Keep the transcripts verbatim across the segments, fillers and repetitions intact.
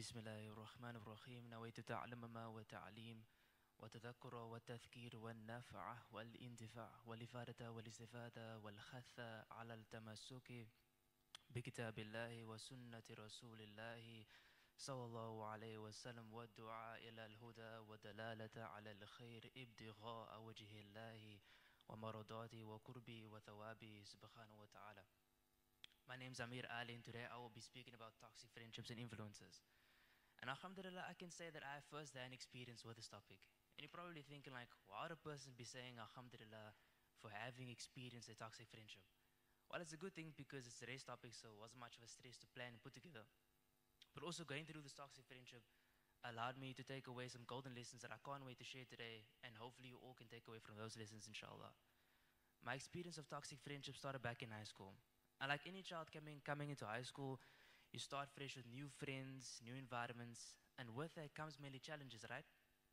بسم الله الرحمن الرحيم نويت تعلم ما وتعليم وتذكر والتذكير والنفع والانتفاع والإفادة والاستفادة والحث على التمسك بكتاب الله وسنة رسول الله صلى الله عليه وسلم والدعاء إلى الهدى والدلالة على الخير ابتغاء وجه الله ومرضاته وقربه وثوابه سبحانه وتعالى. My name is Amir Ali, and today I will be speaking about toxic friendships and influences. And alhamdulillah, I can say that I have first-hand experience with this topic. And you're probably thinking like, why would a person be saying alhamdulillah for having experienced a toxic friendship? Well, it's a good thing because it's a race topic, so it wasn't much of a stress to plan and put together. But also going through this toxic friendship allowed me to take away some golden lessons that I can't wait to share today, and hopefully you all can take away from those lessons, inshallah. My experience of toxic friendship started back in high school. And like any child coming, coming into high school, you start fresh with new friends, new environments, and with that comes many challenges, right?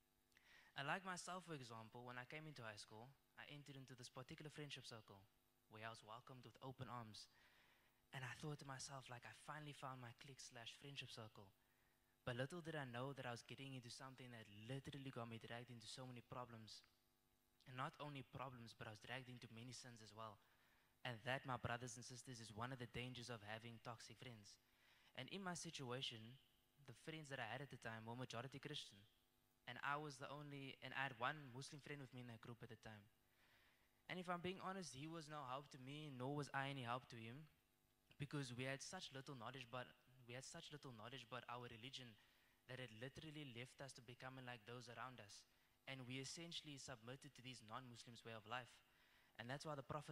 And like myself, for example, when I came into high school, I entered into this particular friendship circle where I was welcomed with open arms. And I thought to myself, like, I finally found my clique slash friendship circle. But little did I know that I was getting into something that literally got me dragged into so many problems. And not only problems, but I was dragged into many sins as well. And that, my brothers and sisters, is one of the dangers of having toxic friends. And in my situation, the friends that I had at the time were majority Christian. And I was the only, and I had one Muslim friend with me in that group at the time. And if I'm being honest, he was no help to me, nor was I any help to him, because we had such little knowledge, but we had such little knowledge about our religion that it literally left us to becoming like those around us. And we essentially submitted to these non-Muslims' way of life. And that's why the Prophet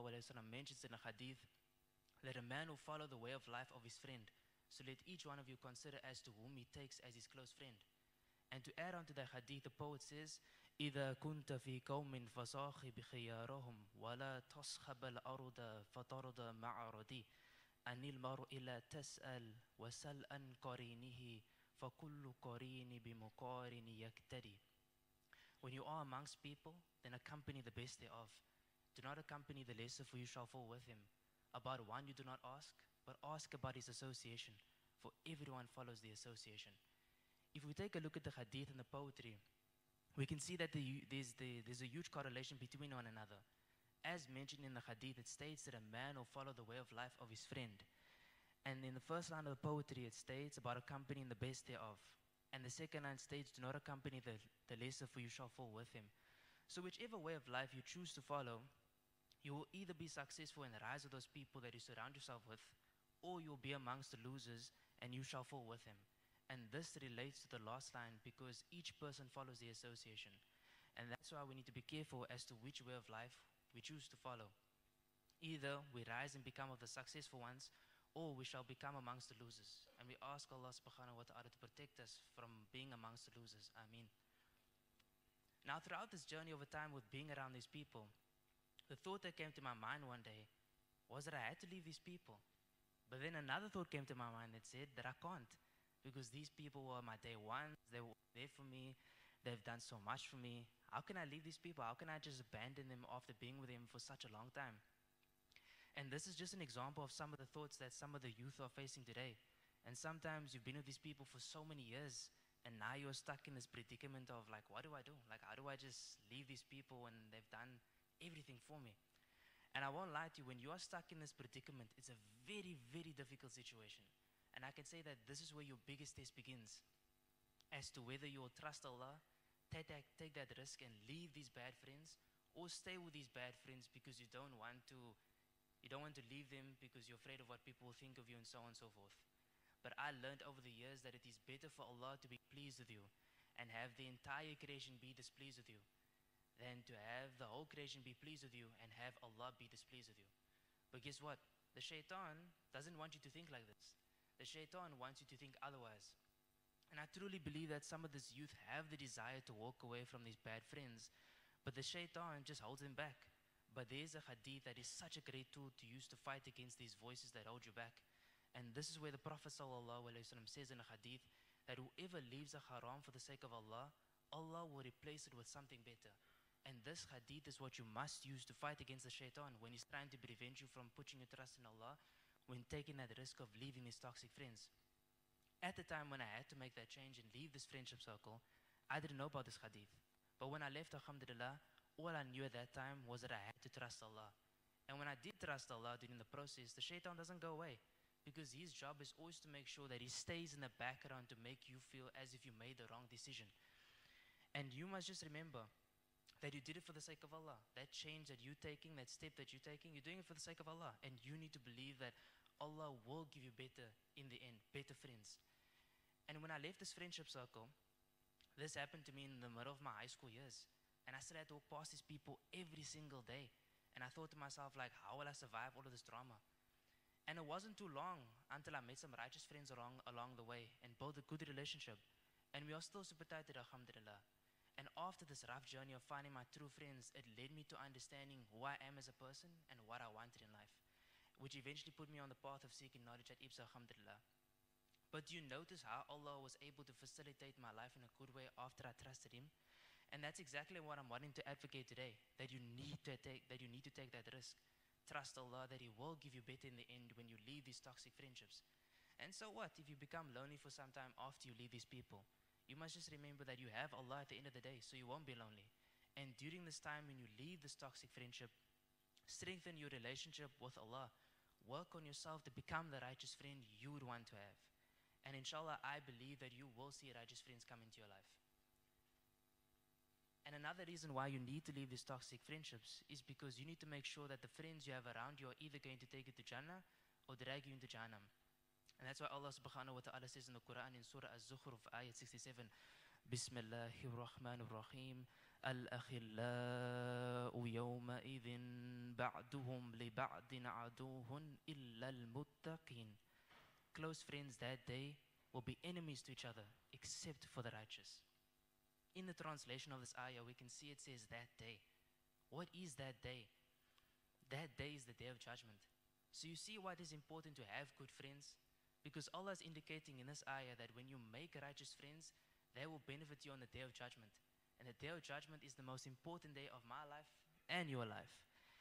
ﷺ mentions in a hadith that a man will follow the way of life of his friend. So let each one of you consider as to whom he takes as his close friend. And to add on to that hadith, the poet says, إِذَا كُنْتَ فِي قَوْمٍ فَصَاخِبْ خِيَارَهُمْ وَلَا تَصْخَبَ الْأَرْضَ فَطَرْضَ مَعَرَدِي أَنِ الْمَرْءِ إِلَّا تَسْأَلْ وَسَلْ أَنْ قَرِينِهِ فَكُلُّ قَرِينِ بِمُقَارِنِ يَكْتَدِي. When you are amongst people, then accompany the best thereof. Do not accompany the lesser, for you shall fall with him. About one you do not ask, but ask about his association, for everyone follows the association. If we take a look at the hadith and the poetry, we can see that the, there's, the, there's a huge correlation between one another. As mentioned in the hadith, it states that a man will follow the way of life of his friend. And in the first line of the poetry, it states about accompanying the best thereof. And the second line states, do not accompany the, the lesser, for you shall fall with him. So whichever way of life you choose to follow, you will either be successful in the rise of those people that you surround yourself with, or you'll be amongst the losers and you shall fall with them. And this relates to the last line because each person follows the association. And that's why we need to be careful as to which way of life we choose to follow. Either we rise and become of the successful ones, or we shall become amongst the losers. And we ask Allah subhanahu wa ta'ala to protect us from being amongst the losers. Ameen. Now throughout this journey over time with being around these people, the thought that came to my mind one day was that I had to leave these people. But then another thought came to my mind that said that I can't, because these people were my day ones, they were there for me, they've done so much for me. How can I leave these people? How can I just abandon them after being with them for such a long time? And this is just an example of some of the thoughts that some of the youth are facing today. And sometimes you've been with these people for so many years, and now you're stuck in this predicament of like, what do I do? Like, how do I just leave these people and they've done everything for me? And I won't lie to you, when you are stuck in this predicament, it's a very, very difficult situation. And I can say that this is where your biggest test begins, as to whether you'll trust Allah, take that, take that risk and leave these bad friends, or stay with these bad friends because you don't want to, you don't want to leave them because you're afraid of what people will think of you and so on and so forth. But I learned over the years that it is better for Allah to be pleased with you and have the entire creation be displeased with you, than to have the whole creation be pleased with you and have Allah be displeased with you. But guess what? The shaitan doesn't want you to think like this. The shaitan wants you to think otherwise. And I truly believe that some of this youth have the desire to walk away from these bad friends, but the shaitan just holds them back. But there's a hadith that is such a great tool to use to fight against these voices that hold you back. And this is where the Prophet ﷺ says in a hadith that whoever leaves a haram for the sake of Allah, Allah will replace it with something better. And this hadith is what you must use to fight against the shaitan when he's trying to prevent you from putting your trust in Allah, when taking that risk of leaving these toxic friends. At the time when I had to make that change and leave this friendship circle, I didn't know about this hadith. But when I left, alhamdulillah, all I knew at that time was that I had to trust Allah. And when I did trust Allah during the process, the shaitan doesn't go away. Because his job is always to make sure that he stays in the background to make you feel as if you made the wrong decision. And you must just remember that you did it for the sake of Allah. That change that you're taking, that step that you're taking, you're doing it for the sake of Allah. And you need to believe that Allah will give you better in the end, better friends. And when I left this friendship circle, this happened to me in the middle of my high school years. And I still had to walk past these people every single day. And I thought to myself, like, how will I survive all of this drama? And it wasn't too long until I met some righteous friends along, along the way and built a good relationship. And we are still super tight, alhamdulillah. And after this rough journey of finding my true friends, it led me to understanding who I am as a person and what I wanted in life, which eventually put me on the path of seeking knowledge at Ibsa, alhamdulillah. But do you notice how Allah was able to facilitate my life in a good way after I trusted Him? And that's exactly what I'm wanting to advocate today, that you need to take, that you need to take that risk. Trust Allah that He will give you better in the end when you leave these toxic friendships. And so what if you become lonely for some time after you leave these people? You must just remember that you have Allah at the end of the day, so you won't be lonely. And during this time when you leave this toxic friendship, strengthen your relationship with Allah. Work on yourself to become the righteous friend you would want to have. And inshallah, I believe that you will see righteous friends come into your life. And another reason why you need to leave these toxic friendships is because you need to make sure that the friends you have around you are either going to take you to Jannah or drag you into Jahannam. And that's why Allah subhanahu wa ta'ala says in the Quran in Surah Az-Zukhruf ayat sixty-seven, Bismillahir Rahmanir Rahim, Al-Akhillau yawma idhin ba'duhum li ba'din aduhun illa al-muttaqin. Close friends that day will be enemies to each other except for the righteous. In the translation of this ayah, we can see it says that day. What is that day? That day is the day of judgment. So you see why it is important to have good friends? Because Allah is indicating in this ayah that when you make righteous friends, they will benefit you on the day of judgment. And the day of judgment is the most important day of my life and your life.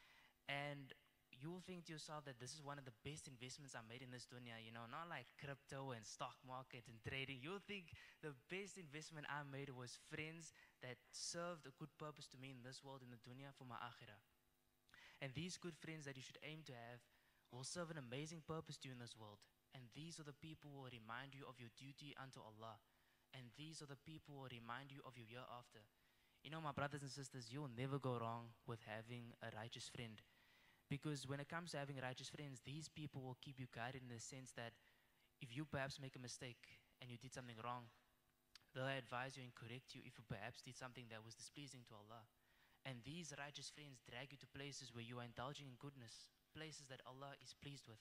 And you'll think to yourself that this is one of the best investments I made in this dunya, you know, not like crypto and stock market and trading. You'll think the best investment I made was friends that served a good purpose to me in this world, in the dunya, for my akhirah. And these good friends that you should aim to have will serve an amazing purpose to you in this world. And these are the people who will remind you of your duty unto Allah. And these are the people who will remind you of your year after. You know, my brothers and sisters, you'll never go wrong with having a righteous friend. Because when it comes to having righteous friends, these people will keep you guided in the sense that if you perhaps make a mistake and you did something wrong, they'll advise you and correct you if you perhaps did something that was displeasing to Allah. And these righteous friends drag you to places where you are indulging in goodness, places that Allah is pleased with.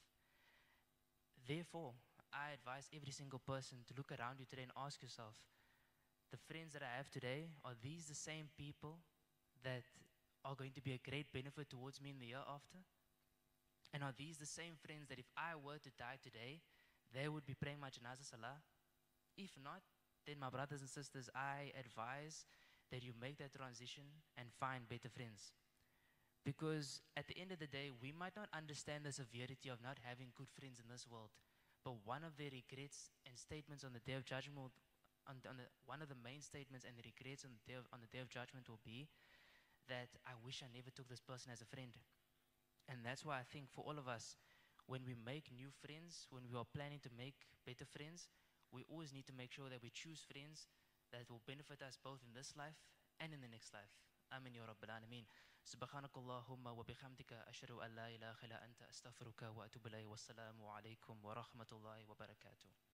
Therefore, I advise every single person to look around you today and ask yourself, the friends that I have today, are these the same people that are going to be a great benefit towards me in the year after? And are these the same friends that if I were to die today, they would be praying my janazah salah? If not, then my brothers and sisters, I advise that you make that transition and find better friends. Because at the end of the day, we might not understand the severity of not having good friends in this world, but one of the regrets and statements on the day of judgment, will, on, on the, one of the main statements and the regrets on the day of, on the day of judgment will be that I wish I never took this person as a friend. And that's why I think for all of us, when we make new friends, when we are planning to make better friends, we always need to make sure that we choose friends that will benefit us both in this life and in the next life. Amin ya Rabbil Alameen. Subhanakallahumma wa bihamdika ashhadu an la ilaha illa anta astaghfiruka wa atubu ilayk. Wassalamu alaikum wa rahmatullahi wa barakatuh.